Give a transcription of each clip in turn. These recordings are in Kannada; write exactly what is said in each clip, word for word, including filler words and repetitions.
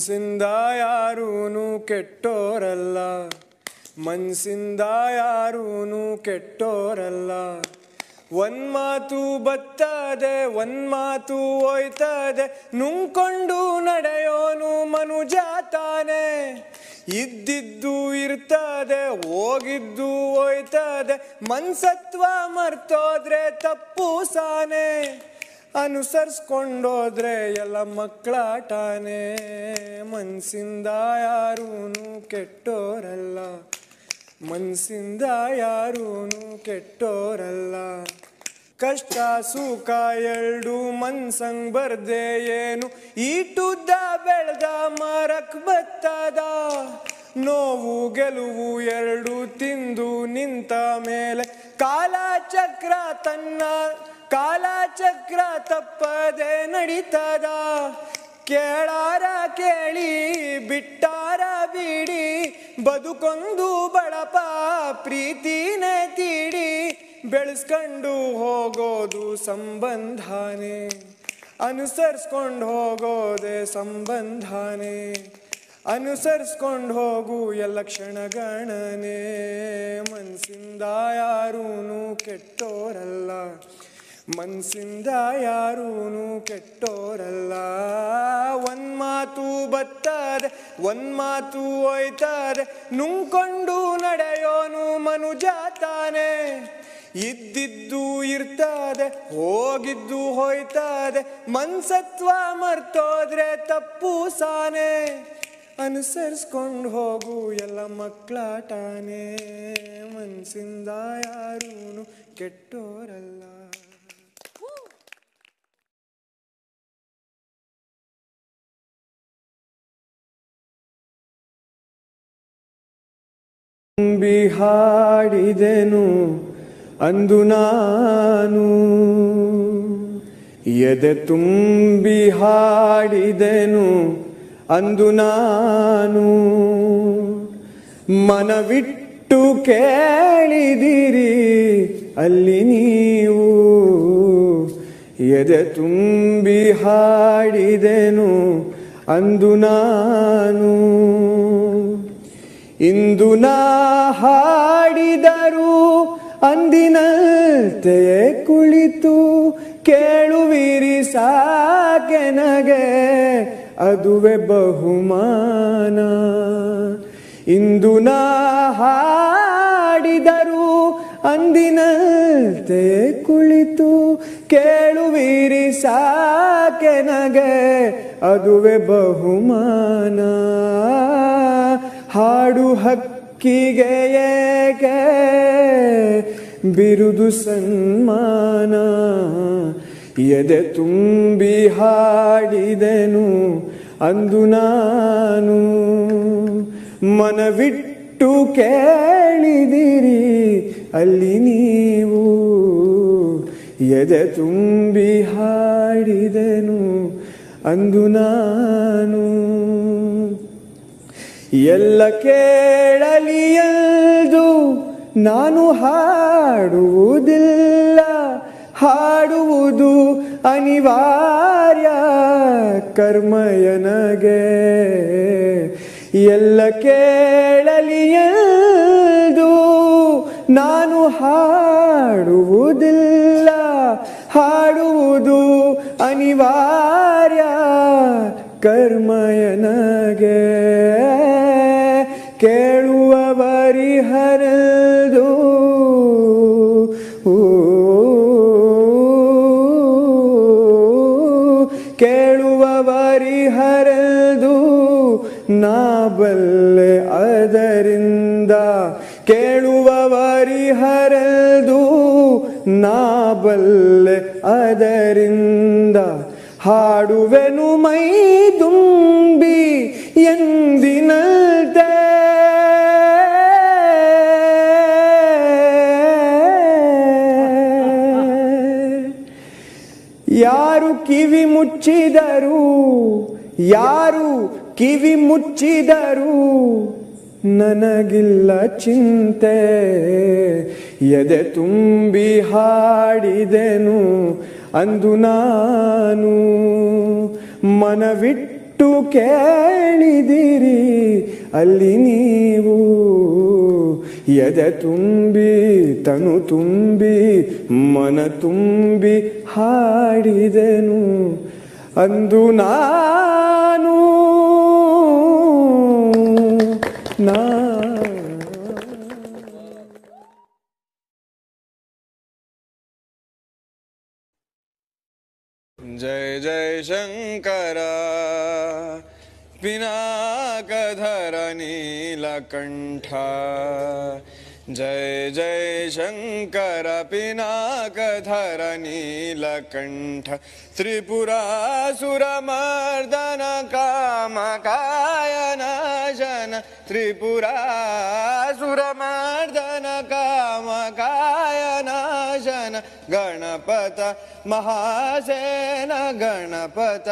ಮನಸ್ಸಿಂದ ಯಾರೂನು ಕೆಟ್ಟೋರಲ್ಲ, ಮನಸ್ಸಿಂದ ಯಾರೂನು ಕೆಟ್ಟೋರಲ್ಲ. ಒಂದ್ ಮಾತು ಬರ್ತದೆ ಒಂದ್ ಮಾತು ಹೋಯ್ತದೆ, ನುಂಗ್ಕೊಂಡು ನಡೆಯೋನು ಮನುಜ ತಾನೆ. ಇದ್ದಿದ್ದು ಇರ್ತದೆ ಹೋಗಿದ್ದು ಹೋಯ್ತದೆ, ಮನ್ಸತ್ವ ಮರ್ತೋದ್ರೆ ತಪ್ಪು ಸಾನೆ. ಅನುಸರಿಸ್ಕೊಂಡೋದ್ರೆ ಎಲ್ಲ ಮಕ್ಕಳಾಟಾನೆ. ಮನಸ್ಸಿಂದ ಯಾರೂನು ಕೆಟ್ಟೋರಲ್ಲ, ಮನಸ್ಸಿಂದ ಯಾರೂನು ಕೆಟ್ಟೋರಲ್ಲ. ಕಷ್ಟ ಸುಖ ಎರಡು ಮನ್ಸಂಗ್ ಬರ್ದೆ ಏನು, ಈಟುದ್ದ ಬೆಳೆದ ಮರಕ್ ಬತ್ತದ. ನೋವು ಗೆಲುವು ಎರಡು ತಿಂದು ನಿಂತ ಮೇಲೆ ಕಾಲಚಕ್ರ ತನ್ನ ಕಾಲಚಕ್ರ ತಪ್ಪದೆ ನಡೀತದ. ಕೇಳಾರ ಕೇಳಿ ಬಿಟ್ಟಾರ ಬಿಡಿ, ಬದುಕೊಂದು ಬಳಪ ಪ್ರೀತಿನೇ ತೀಡಿ. ಬೆಳೆಸ್ಕೊಂಡು ಹೋಗೋದು ಸಂಬಂಧನೇ, ಅನುಸರಿಸ್ಕೊಂಡು ಹೋಗೋದೆ ಸಂಬಂಧನೇ. ಅನುಸರಿಸ್ಕೊಂಡು ಹೋಗು ಎಲ್ಲ ಕ್ಷಣಗಣನೆ. ಮನಸ್ಸಿಂದ ಯಾರೂನು ಕೆಟ್ಟೋರಲ್ಲ, ಮನಸ್ಸಿಂದ ಯಾರೂನು ಕೆಟ್ಟೋರಲ್ಲ. ಒಂದ್ ಮಾತು ಬರ್ತದೆ ಒಂದ್ ಮಾತು ಹೋಯ್ತದೆ, ನುಂಗ್ಕೊಂಡು ನಡೆಯೋನು ಮನುಜ ತಾನೆ. ಇದ್ದಿದ್ದು ಇರ್ತದೆ ಹೋಗಿದ್ದು ಹೋಯ್ತದೆ, ಮನ್ಸತ್ವ ಮರ್ತೋದ್ರೆ ತಪ್ಪು ಸಾನೆ. ಅನುಸರಿಸ್ಕೊಂಡು ಹೋಗು ಎಲ್ಲ ಮಕ್ಕಳಾಟಾನೆ. ಮನಸ್ಸಿಂದ ಯಾರೂನು ಕೆಟ್ಟೋರಲ್ಲ. ತುಂಬಿ ಹಾಡಿದೆನು ಅಂದು ನಾನು, ಎದೆ ತುಂಬಿ ಹಾಡಿದೆನು ಅಂದು ನಾನು. ಮನವಿಟ್ಟು ಕೇಳಿದಿರಿ ಅಲ್ಲಿ ನೀವು, ಎದೆ ತುಂಬಿ ಹಾಡಿದೆನು ಅಂದು ನಾನು. ಇಂದು ನಾ ಹಾಡಿದರು ಅಂದಿನಂತೆ ಕುಳಿತು ಕೇಳುವಿರಿ ಸಾಕೆನಗೆ, ಅದುವೆ ಬಹುಮಾನ. ಇಂದು ನಾ ಹಾಡಿದರು ಅಂದಿನಂತೆ ಕುಳಿತು ಕೇಳುವಿರಿ ಸಾಕೆನಗೆ, ಅದುವೆ ಬಹುಮಾನ. ಹಾಡು ಹಕ್ಕಿಗೆ ಏಕೆ ಬಿರುದು ಸನ್ಮಾನ, ಎದೆ ತುಂಬಿ ಹಾಡಿದೆನು ಅಂದು ನಾನು. ಮನವಿಟ್ಟು ಕೇಳಿದಿರಿ ಅಲ್ಲಿ ನೀವು, ಎದೆ ತುಂಬಿ ಹಾಡಿದೆನು ಅಂದು ನಾನು. ಎಲ್ಲ ಕೇಳಲಿ ಎಂದು ನಾನು ಹಾಡುವುದಿಲ್ಲ, ಹಾಡುವುದು ಅನಿವಾರ್ಯ ಕರ್ಮಯನಗೆ. ಎಲ್ಲ ಕೇಳಲಿ ಎಂದು ನಾನು ಹಾಡುವುದಿಲ್ಲ, ಹಾಡುವುದು ಅನಿವಾರ್ಯ ಕರ್ಮಯನಗೆ. ಕೇಳುವವರಿಹರೆದು ಕೇಳುವವರಿಹರೆದು ನಾ ಬಲ್ಲೆ ಅದರಿಂದ, ಕೇಳುವವರಿಹರೆದು ನಾ ಬಲ್ಲೆ ಅದರಿಂದ. ಹಾಡುವೆನು ಮೈ ತುಂಬಿ ಎಂದಿನಂತೆ, ಯಾರು ಕಿವಿ ಮುಚ್ಚಿದರು ಯಾರು ಕಿವಿ ಮುಚ್ಚಿದರು ನನಗಿಲ್ಲ ಚಿಂತೆ. ಎದೆ ತುಂಬಿ ಹಾಡಿದೆನು ಅಂದು ನಾನು, ಮನವಿಟ್ಟು ಕೊಟ್ಟು ಕೇಳಿದಿರಿ ಅಲ್ಲಿ ನೀವು ಎದೆ ತುಂಬಿ ತನು ತುಂಬಿ ಮನ ತುಂಬಿ ಹಾಡಿದೆನು ಅಂದು ನಾನು ನಾ जय जय शंकर पिनाकधर नीलकंठ जय जय शंकर पिनाकधर नीलकंठ त्रिपुरासुरमर्दन कामकायन जन त्रिपुरासुरमर्दन कामकायन जन गणपत महासेन गणपत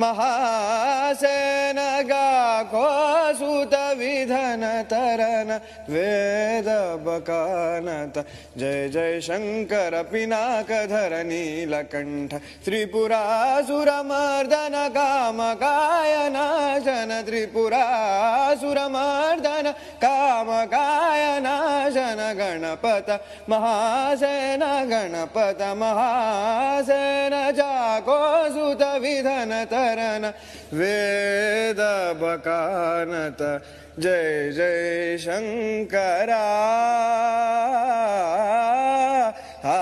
महासेन गाको सुत विधन तरन वेद बकानत जय जय शंकर पिनाकधर नीलकंठ त्रिपुरासुरमर्दन कामकायन जन त्रिपुरासुरमर्दन कामकायन जन गणपत महासेन गणपत महासेन जाको सुत विधन तरन वेद बकानत जय जय शंकरा आ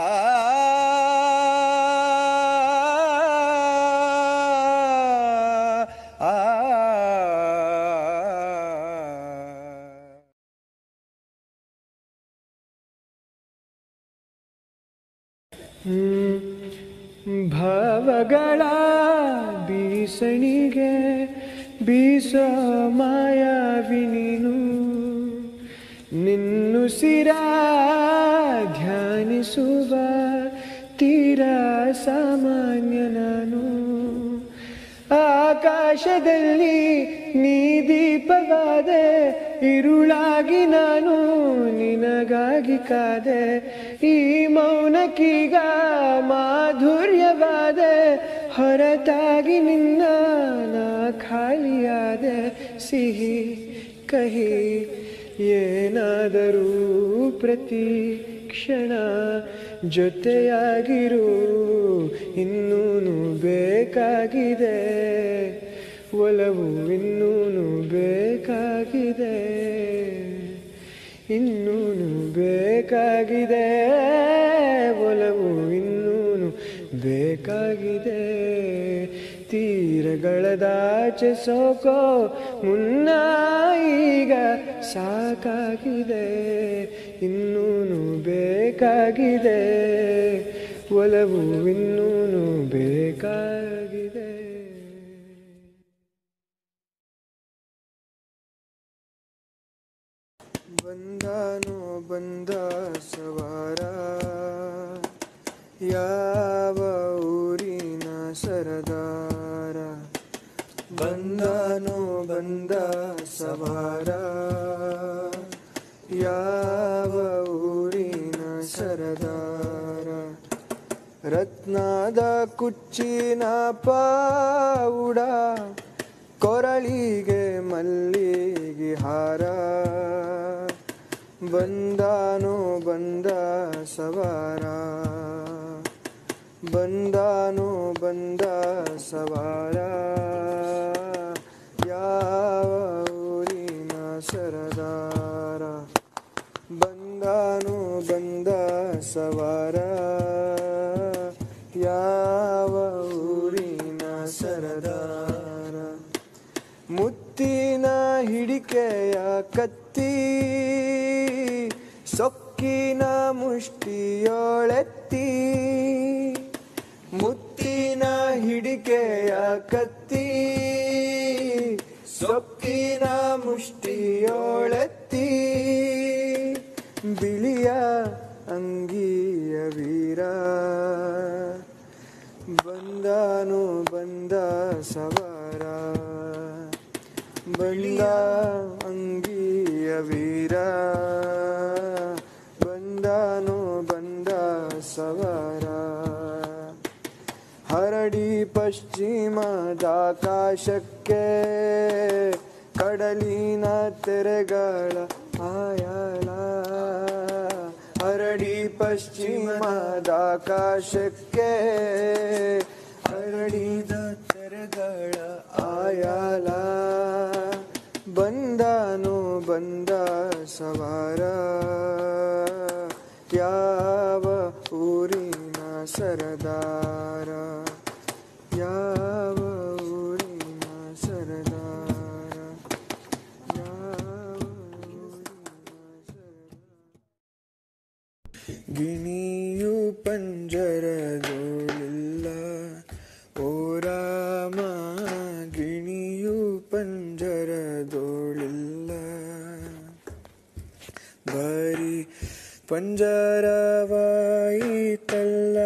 ಭವಗಳ ಬೀಸಣಿಗೆ ಬೀಸ ಮಾಯಾವಿ ನೀನು ನಿನ್ನುಸಿರ ಧ್ಯಾನಿಸುವ ತೀರ ಸಾಮಾನ್ಯ ನಾನು ಆಕಾಶದಲ್ಲಿ ನೀ ದೀಪವಾದೆ ಇರುಳಾಗಿ ನಾನು ನಿನಗಾಗಿ ಕಾದೆ ಈ ಮೌನಕ್ಕೀಗ ಮಾಧುರ್ಯವಾದೆ ಹೊರತಾಗಿ ನಿನ್ನ ನಾ ಖಾಲಿಯಾದೆ ಸಿಹಿ ಕಹಿ ಏನಾದರೂ ಪ್ರತಿ ಕ್ಷಣ ಜೊತೆಯಾಗಿರು ಇನ್ನೂನು ಬೇಕಾಗಿದೆ ಒಲವು ಇನ್ನೂನು ಬೇಕಾಗಿದೆ ಇನ್ನೂನು ಬೇಕಾಗಿದೆ ಒಲವು ಇನ್ನೂನು ಬೇಕಾಗಿದೆ ತೀರಗಳದಾಚೆ ಸೋಕೋ ಮುನ್ನ ಈಗ ಸಾಕಾಗಿದೆ ಇನ್ನೂನು ಬೇಕಾಗಿದೆ ಒಲವು ಇನ್ನೂನು ಬೇಕಾಗಿದೆ ಬಂದಾನೋ ಬಂದ ಸವಾರ ಯಾವ ಊರಿನ ಸರದಾರ ಬಂದಾನೋ ಬಂದ ಸವಾರ ಯಾವ ಊರಿನ ಸರದಾರ ರತ್ನದ ಕುಚ್ಚಿನ ಪಾವುಡ ಕೊರಳಿಗೆ ಮಲ್ಲಿಗೆ ಹಾರ ಬಂದಾನೋ ಬಂದ ಸವಾರ ಬಂದಾನೋ ಬಂದ ಸವಾರ ಯಾವ ಊರಿನ ಸರದಾರ ಬಂದಾನೋ ಬಂದ ಸವಾರ ಯಾವ ಊರಿನ ಸರದಾರ ಮುತ್ತಿನ ಹಿಡಿಕೆಯ ಕತ್ತಿ ಸೊಕ್ಕಿನ ಮುಷ್ಟಿಯೋಳೆತ್ತಿ ಮುತ್ತಿನ ಹಿಡಿಕೆಯ ಕತ್ತಿ ಸೊಕ್ಕಿನ ಮುಷ್ಟಿಯೋಳೆತ್ತಿ ಬಿಳಿಯ ಅಂಗಿಯ ವೀರ ಬಂದಾನು ಬಂದ ಸವಾರ ಬಂದ ಅಂಗಿಯ ವೀರ ಬಂದಾನು ಬಂದ ಸವಾರ ಹರಡಿ ಪಶ್ಚಿಮದಾಕಾಶಕ್ಕೆ ಕಡಲಿನ ತೆರೆಗಳ ಆಯಾಲ ಹರಡಿ ಪಶ್ಚಿಮದಾಕಾಶಕ್ಕೆ ಹರಡಿದ ತೆರೆಗಳ ಆಯಾಲ ಬಂದಾನು ಬಂದ ಸವಾರ ಯಾವ ಊರಿನ ಸರದಾರ ಯಾವ ಊರಿನ ಸರದಾರ ಯಾವ ಊರಿನ ಸರದಾರ ಗಿಣಿಯು ಪಂಜರದೋಳಿಲ್ಲ ಓ ರಾಮ ಗಿಣಿಯು ಪಂಜರದೋಳಿಲ್ಲ ಬರೀ ಪಂಜರವಾಯಿತಲ್ಲ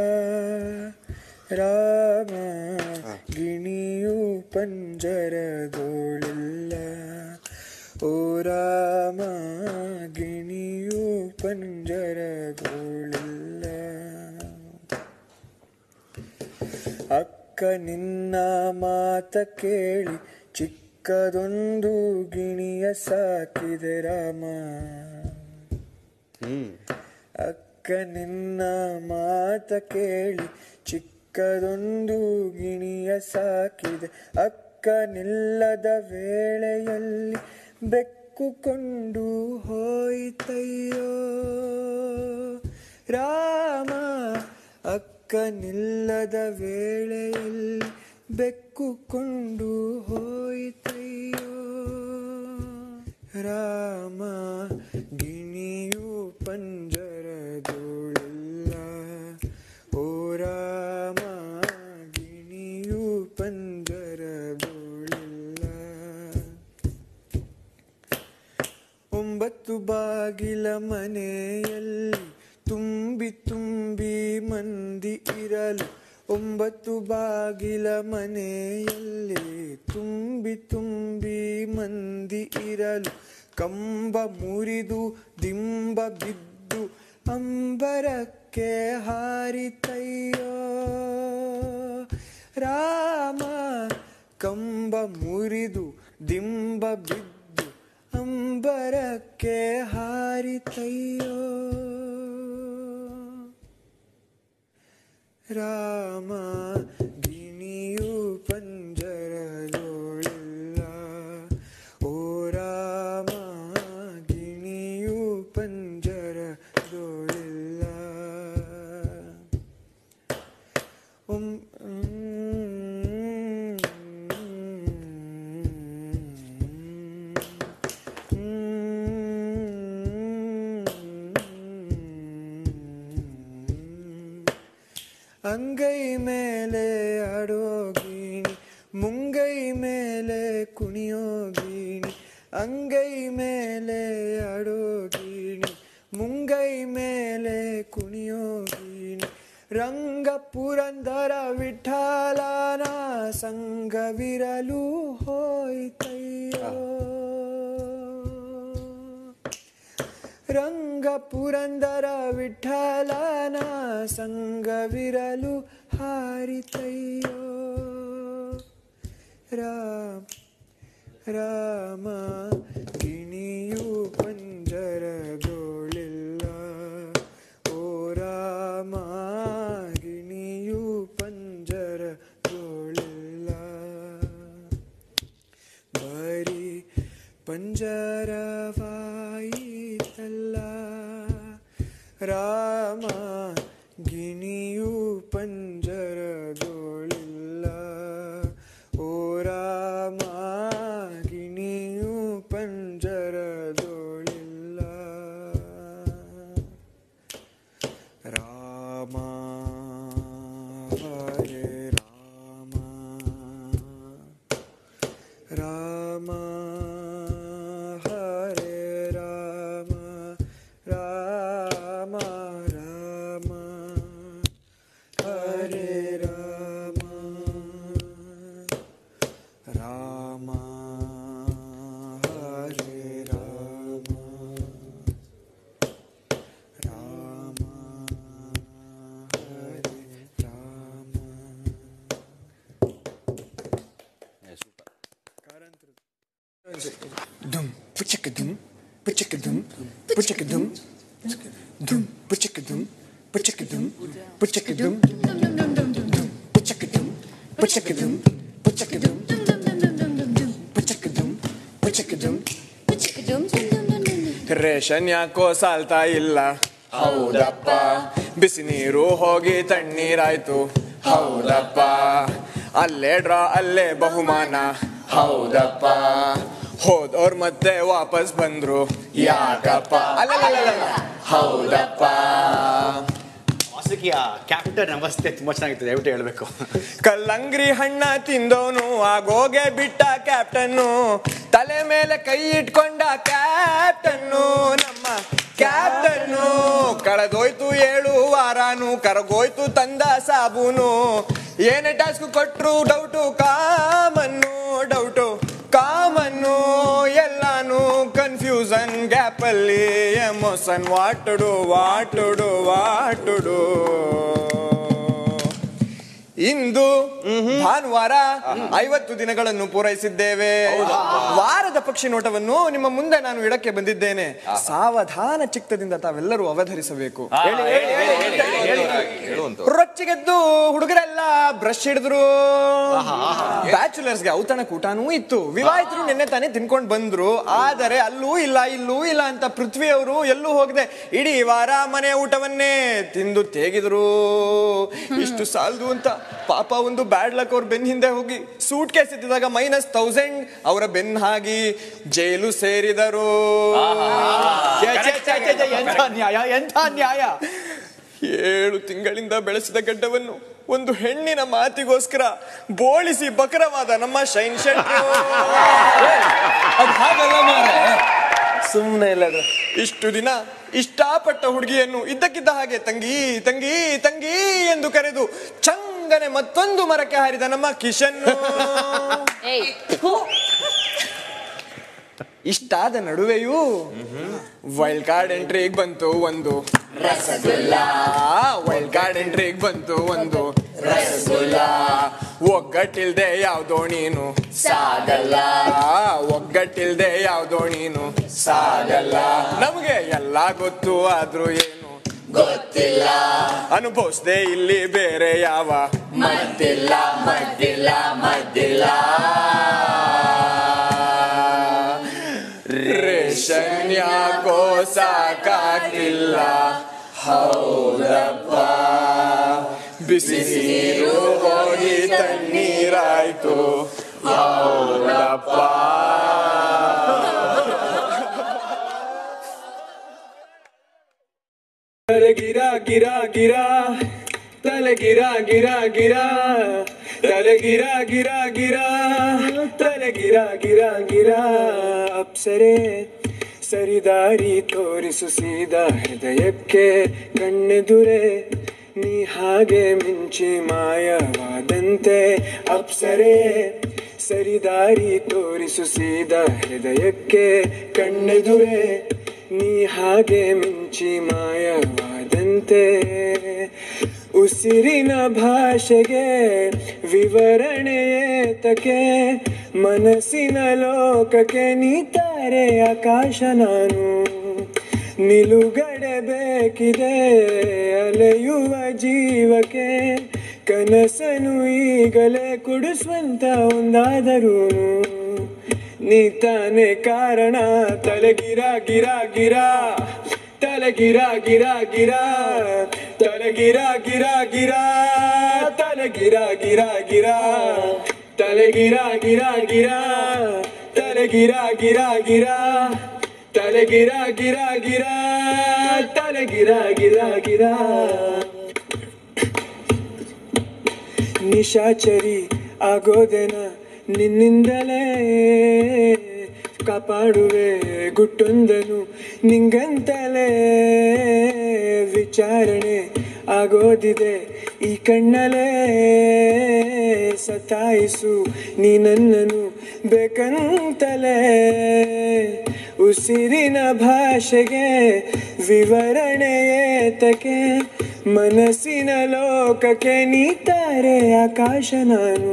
ರಾಮ ಗಿಣಿಯು ಪಂಜರದೋಳಿಲ್ಲ ಓ ರಾಮ ಗಿಣಿಯು ಪಂಜರದೋಳಿಲ್ಲ ಅಕ್ಕ ನಿನ್ನ ಮಾತ ಕೇಳಿ ಚಿಕ್ಕದೊಂದು ಗಿಣಿಯ ಸಾಕಿದೆ ರಾಮ ಅಕ್ಕ ನಿನ್ನ ಮಾತ ಕೇಳಿ ಚಿಕ್ಕದೊಂದು ಗಿಣಿಯ ಸಾಕಿದೆ ಅಕ್ಕ ನಿಲ್ಲದ ವೇಳೆಯಲ್ಲಿ ಬೆಕ್ಕುಕೊಂಡು ಹೋಯಿತಯ್ಯೋ ರಾಮ ಅಕ್ಕ ನಿಲ್ಲದ ವೇಳೆಯಲ್ಲಿ ಬೆಕ್ಕುಕೊಂಡು ಹೋಯಿತಯ್ಯೋ ರಾಮ ಗಿಣಿಯು ಪಂಜರದೋಳಿಲ್ಲ ಓ ರಾಮ ಗಿಣಿಯು ಪಂಜರದೋಳಿಲ್ಲ ಒಂಬತ್ತು ಬಾಗಿಲ ಮನೆಯಲ್ಲಿ ತುಂಬಿ ತುಂಬಿ ಮಂದಿ ಇರಲು ಒಂಬತ್ತು ಬಾಗಿಲ ಮನೆಯಲ್ಲಿ ತುಂಬಿ ತುಂಬಿ ಮಂದಿ ಇರಲು ಕಂಬ ಮುರಿದು ದಿಂಬ ಬಿದ್ದು ಅಂಬರಕ್ಕೆ ಹಾರಿತಯ್ಯೋ ರಾಮ ಕಂಬ ಮುರಿದು ದಿಂಬ ಬಿದ್ದು ಅಂಬರಕ್ಕೆ ಹಾರಿತಯ್ಯೋ ರಾಮ ಗಿಣಿಯು ಪಂಜರದೋಳಿಲ್ಲ ಓ ರಾಮ ಗಿಣಿಯು ಪಂಜರದೋಳಿಲ್ಲ ಒಂ ಅಂಗೈ ಮೇಲೆ ಆಡೋಗೀಣಿ ಮುಂಗೈ ಮೇಲೆ ಕುಣಿಯೋಗೀಣಿ ಅಂಗೈ ಮೇಲೆ ಆಡೋಗೀಣಿ ಮುಂಗೈ ಮೇಲೆ ಕುಣಿಯೋಗೀಣಿ ರಂಗ ಪುರಂದರ ವಿಠಲನ ಸಂಗವಿರಲು ಹೋಯಿತಯ್ಯೋ ರಂಗ ಪುರಂದರ ವಿಠಲನ ಸಂಗವಿರಲು ಹಾರಿತಯ್ಯೋ ರಾಮ ರಾಮ ಗಿಣಿಯು ಪಂಜರದೋಳಿಲ್ಲ ಓ ರಾಮ ಗಿಣಿಯು ಪಂಜರದೋಳಿಲ್ಲ ಬರೀ ಪಂಜರವಾಯಿತಲ್ಲ ರಾಮ ಗಿಣಿಯು ಪಂಜರದೋಳಿಲ್ಲ ಓ ರಾಮ ಗಿಣಿಯು ಪಂಜರದೋಳಿಲ್ಲ Rama Hare Rama Rama Hare Rama Rama Rama Hare Rama Rama Hare Rama Rama Hare Rama puchikadum, puchikadum, dum, puchikadum, puchikadum, puchikadum, puchikadum, puchikadum, puchikadum, puchikadum, puchikadum. Ration ಯಾಕೋ ಸಾಲ್ತಾ ಇಲ್ಲ ಹೌದಪ್ಪ, ಬಿಸಿ ನೀರು ಹೋಗಿ ತಣ್ಣೀರಾಯ್ತು ಹೌದಪ್ಪ, ಅಲ್ಲೇ ಡ್ರಾ ಅಲ್ಲೇ ಬಹುಮಾನ ಹೌದಪ್ಪ, ಹೋದವ್ರು ಮತ್ತೆ ವಾಪಸ್ ಬಂದ್ರು ಯಾಕಪ್ಪ ಅಲ್ಲ ಹೌದಪ್ಪ. ವಾಸುಕಿಯ ಕ್ಯಾಪ್ಟನ್ ಅವಸ್ಥೆ ತುಂಬಾ ಚೆನ್ನಾಗಿತ್ತು, ದಯವಿಟ್ಟು ಹೇಳ್ಬೇಕು. ಕಲ್ಲಂಗ್ರಿ ಹಣ್ಣ ತಿಂದವನು ಆಗೋಗೆ ಬಿಟ್ಟ ಕ್ಯಾಪ್ಟನ್ನು, ತಲೆ ಮೇಲೆ ಕೈ ಇಟ್ಕೊಂಡ ಕ್ಯಾಪ್ಟನ್ನು, ನಮ್ಮ ಕ್ಯಾಪ್ಟನ್ನು. ಕಳೆದೋಯ್ತು ಏಳು ವಾರಾನು, ಕರಗೋಯ್ತು ತಂದ ಸಾಬೂನು, ಏನೇ ಟಾಸ್ಕ್ ಕೊಟ್ರು ಡೌಟು ಕಾಮನ್ನು, ಡೌಟು ಕಾಮನ್ನು, ಎಲ್ಲಾನು ಕನ್ಫ್ಯೂಸನ್ ಗ್ಯಾಪಲ್ಲಿ ಎಮೋಷನ್, ವಾಟುಡು ವಾಟುಡು ವಾಟುಡು. ಇಂದು ಭಾನುವಾರ ಐವತ್ತು ದಿನಗಳನ್ನು ಪೂರೈಸಿದ್ದೇವೆ. ವಾರದ ಪಕ್ಷಿ ನೋಟವನ್ನು ನಿಮ್ಮ ಮುಂದೆ ನಾನು ಇಡಕ್ಕೆ ಬಂದಿದ್ದೇನೆ. ಸಾವಧಾನ ಚಿತ್ತದಿಂದ ತಾವೆಲ್ಲರೂ ಅವಧರಿಸಬೇಕು. ರೊಚ್ಚಿಗೆದ್ದು ಹುಡುಗರೆಲ್ಲ ಬ್ರಷ್ ಹಿಡಿದ್ರು. ಬ್ಯಾಚುಲರ್ಸ್ಗೆ ಔತಣ ಕೂಟನೂ ಇತ್ತು. ವಿವಾಹಿತರು ನಿನ್ನೆ ತಾನೇ ತಿನ್ಕೊಂಡು ಬಂದ್ರು. ಆದರೆ ಅಲ್ಲೂ ಇಲ್ಲ ಇಲ್ಲೂ ಇಲ್ಲ ಅಂತ ಪೃಥ್ವಿ ಅವರು ಎಲ್ಲೂ ಹೋಗದೆ ಇಡೀ ವಾರ ಮನೆ ಊಟವನ್ನೇ ತಿಂದು ತೇಗಿದ್ರು. ಇಷ್ಟು ಸಾಲದು ಅಂತ ಪಾಪ ಒಂದು ಬ್ಯಾಡ್ ಲಕ್ ಅವ್ರ ಬೆನ್ ಹಿಂದೆ ಹೋಗಿ ಸೂಟ್ ಕೇಸ್ ಇದ್ದಿದಾಗ ಮೈನಸ್ ತೌಸಂಡ್ ಅವರ ಬೆನ್ ಹಾಕಿ ಜೈಲು ಸೇರಿದರು. ಎಂಥ ನ್ಯಾಯ, ಎಂಥ ನ್ಯಾಯ. ಏಳು ತಿಂಗಳಿಂದ ಬೆಳೆಸಿದ ಗಡ್ಡವನ್ನು ಒಂದು ಹೆಣ್ಣಿನ ಮಾತಿಗೋಸ್ಕರ ಬೋಳಿಸಿ ಬಕರವಾದ ನಮ್ಮ ಶೈನ್ ಶೆಟ್ರು. ಸುಮ್ಮನೆ ಇಲ್ಲ. ಇಷ್ಟು ದಿನ ಇಷ್ಟಪಟ್ಟ ಹುಡುಗಿಯನ್ನು ಇದ್ದಕ್ಕಿದ್ದ ಹಾಗೆ ತಂಗಿ ತಂಗಿ ತಂಗಿ ಎಂದು ಕರೆದು ಚಂಗನೆ ಮತ್ತೊಂದು ಮರಕ್ಕೆ ಹಾರಿದ ನಮ್ಮ ಕಿಶನ್. ಇಷ್ಟಾದ ನಡುವೆಯೂ ವೈಲ್ಡ್ ಕಾರ್ಡ್ ಎಂಟ್ರಿಗೆ ಬಂತು ಒಂದು ರಸಗುಲ್ಲಾ. ವೈಲ್ಡ್ ಕಾರ್ಡ್ ಎಂಟ್ರಿಗೆ ಬಂತು ಒಂದು ರಸಗುಲ್ಲಾ. ಒಗ್ಗಟ್ಟಿಲ್ದೆ ಯಾವ್ದೋ ನೀನು ಸಾಗಲ್ಲ, ಒಗ್ಗಟ್ಟಿಲ್ದೆ ಯಾವ್ದೋ ನೀನು ಸಾಗಲ್ಲ. ನಮ್ಗೆ ಎಲ್ಲ ಗೊತ್ತು ಆದ್ರೂ ಏನು ಗೊತ್ತಿಲ್ಲ, ಅನುಭವಿಸ್ದೆ ಇಲ್ಲಿ ಬೇರೆ ಯಾವ ಮದ್ದಿಲ್ಲ ಮದ್ದಿಲ್ಲ ಮದ್ದಿಲ್ಲ. ರೇಷನ್ ಯಾಕೋ ಸಾಕಾಗಿಲ್ಲ ಹೌದಪ್ಪ, ಬಿಸಿ ನೀರು ಹೋಗಿ ತಣ್ಣೀರಾಯ್ತು ಹೌದಪ್ಪ. ತಲೆ ಗಿರ ಗಿರ ಗಿರ ತಲೆ ಗಿರ ಗಿರ ಗಿರ ತಲೆ ಗಿರ ಗಿರ ಗಿರ ತಲೆ ಗಿರ ಗಿರ ಗಿರ. ಅಪ್ಸರೆ ಸರಿದಾರಿ ತೋರಿಸು ಸೀದಾ ಹೃದಯಕ್ಕೆ ಕಣ್ಣೆದುರೆ, ನೀ ಹಾಗೆ ಮಿಂಚಿ ಮಾಯವಾದಂತೆ. ಅಪ್ಸರೆ ಸರಿದಾರಿ ತೋರಿಸು ಸೀದಾ ಹೃದಯಕ್ಕೆ ಕಣ್ಣೆದುರೆ, ನೀ ಹಾಗೆ ಮಿಂಚಿ ಮಾಯವಾದಂತೆ. ಉಸಿರಿನ ಭಾಷೆಗೆ ವಿವರಣೆಯೇತಕ್ಕೆ, ಮನಸ್ಸಿನ ಲೋಕಕ್ಕೆ ನೀ ತಾರೆ ಆಕಾಶ ನಾನು. ನಿಲುಗಡೆ ಬೇಕಿದೆ ಅಲೆಯುವ ಜೀವಕ್ಕೆ, ಕನಸನು ಈಗಲೇ ಕುಡಿಸುವಂತ ಒಂದಾದರೂ ನೀ ತಾನೇ ಕಾರಣ. ತಲೆ ಗಿರ ಗಿರ ಗಿರ ತಲೆ ಗಿರ ಗಿರ ಗಿರ ತಲೆ ಗಿರ ಗಿರ ಗಿರ ತಲೆ ಗಿರ ಗಿರ ಗಿರ ತಲೆ ಗಿರ ಗಿರ ಗಿರ ತಲೆ ಗಿರ ಗಿರ ಗಿರ ತಲೆ ಗಿರ ಗಿರ ಗಿರ ತಲೆ ಗಿರ ಗಿರ ಗಿರ. ನಿಶಾಚರಿ ಆಗೋದೆನ ನಿನ್ನಿಂದಲೇ, ಕಾಪಾಡುವೆ ಗುಟ್ಟೊಂದನು ನಿಂಗಂತಲೇ. ವಿಚಾರಣೆ ಆಗೋದಿದೆ ಈ ಕಣ್ಣಲೇ, ಸತಾಯಿಸು ನೀ ನನ್ನನು ಬೇಕಂತಲೇ. ಉಸಿರಿನ ಭಾಷೆಗೆ ವಿವರಣೆಯೇತಕ್ಕೆ, ಮನಸ್ಸಿನ ಲೋಕಕ್ಕೆ ನೀ ತಾರೆ ಆಕಾಶ ನಾನು.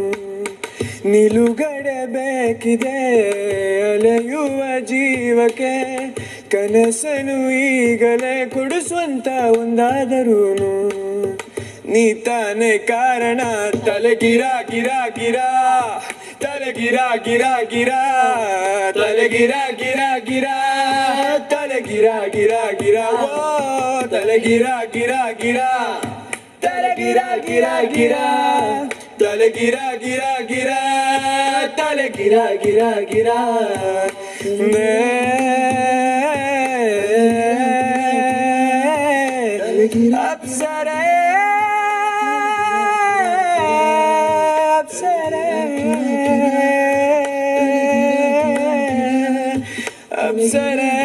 ನಿಲುಗಡೆ ಬೇಕಿದೆ ಅಲೆಯುವ ಜೀವಕ್ಕೆ, ಕನಸನು ಈಗಲೇ ಕೊಡಿಸುವಂತ ಒಂದಾದರೂನು ನೀ ತಾನೇ ಕಾರಣ ತಲೆ ಗಿರಾ ಗಿರಾ ಗಿರಾ ತಲೆ ಗಿರಾ ಗಿರಾ ಗಿರಾ ತಲೆ ಗಿರಾ ಗಿರಾ ಗಿರಾ ತಲೆ ಗಿರಾ ಗಿರಾ ಗಿರಾ ಓ ತಲೆ ಗಿರಾ ಗಿರಾ ಗಿರಾ ತಲೆ ಗಿರಾ ಗಿರಾ ಗಿರಾ ತಲೆ ಗಿರಾ ಗಿರಾ ಗಿರಾ ತಲೆ ಗಿರಾ ಗಿರಾ ಗಿರಾ ಅಪ್ಸರೆ ಅಪ್ಸರೆ ಅಪ್ಸರೆ